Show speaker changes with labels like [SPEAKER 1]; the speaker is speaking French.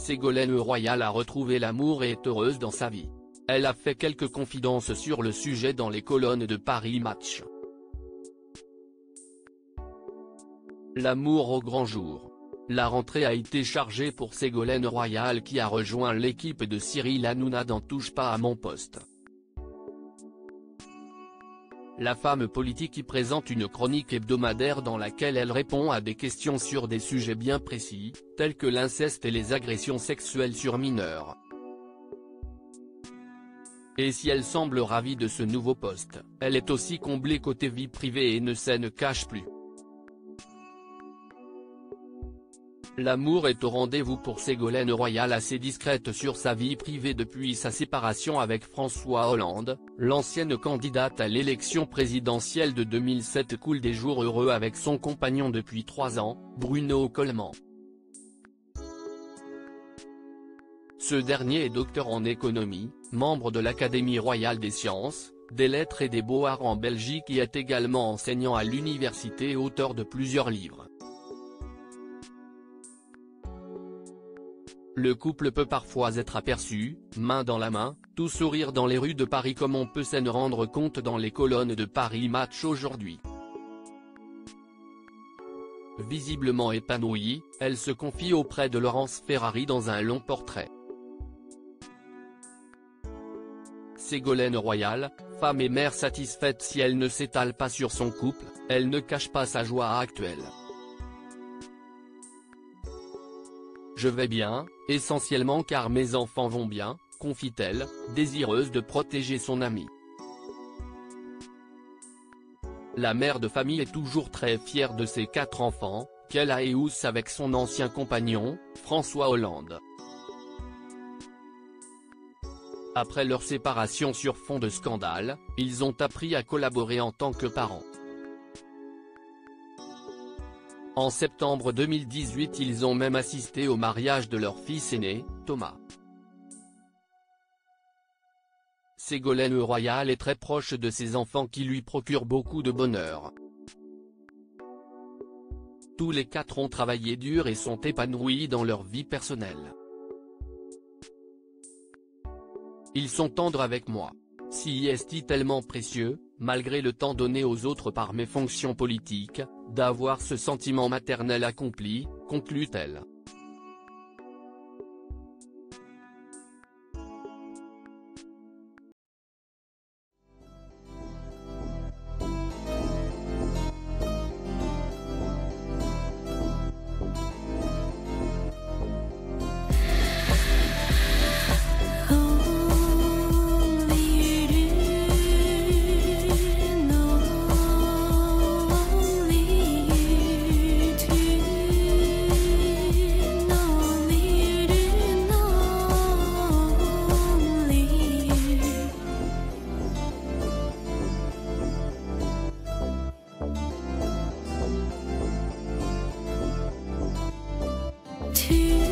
[SPEAKER 1] Ségolène Royal a retrouvé l'amour et est heureuse dans sa vie. Elle a fait quelques confidences sur le sujet dans les colonnes de Paris Match. L'amour au grand jour. La rentrée a été chargée pour Ségolène Royal qui a rejoint l'équipe de Cyril Hanouna dans Touche pas à mon poste. La femme politique y présente une chronique hebdomadaire dans laquelle elle répond à des questions sur des sujets bien précis, tels que l'inceste et les agressions sexuelles sur mineurs. Et si elle semble ravie de ce nouveau poste, elle est aussi comblée côté vie privée et ne se cache plus. L'amour est au rendez-vous pour Ségolène Royal, assez discrète sur sa vie privée depuis sa séparation avec François Hollande. L'ancienne candidate à l'élection présidentielle de 2007 coule des jours heureux avec son compagnon depuis 3 ans, Bruno Coleman. Ce dernier est docteur en économie, membre de l'Académie royale des sciences, des lettres et des beaux-arts en Belgique et est également enseignant à l'université et auteur de plusieurs livres. Le couple peut parfois être aperçu, main dans la main, tout sourire dans les rues de Paris comme on peut s'en rendre compte dans les colonnes de Paris Match aujourd'hui. Visiblement épanouie, elle se confie auprès de Laurence Ferrari dans un long portrait. Ségolène Royal, femme et mère satisfaite. Si elle ne s'étale pas sur son couple, elle ne cache pas sa joie actuelle. Je vais bien, essentiellement car mes enfants vont bien, confie-t-elle, désireuse de protéger son amie. La mère de famille est toujours très fière de ses 4 enfants, qu'elle a eus avec son ancien compagnon, François Hollande. Après leur séparation sur fond de scandale, ils ont appris à collaborer en tant que parents. En septembre 2018 ils ont même assisté au mariage de leur fils aîné, Thomas. Ségolène Royal est très proche de ses enfants qui lui procurent beaucoup de bonheur. Tous les 4 ont travaillé dur et sont épanouis dans leur vie personnelle. Ils sont tendres avec moi. Si est tellement précieux, malgré le temps donné aux autres par mes fonctions politiques, d'avoir ce sentiment maternel accompli, conclut-elle.
[SPEAKER 2] To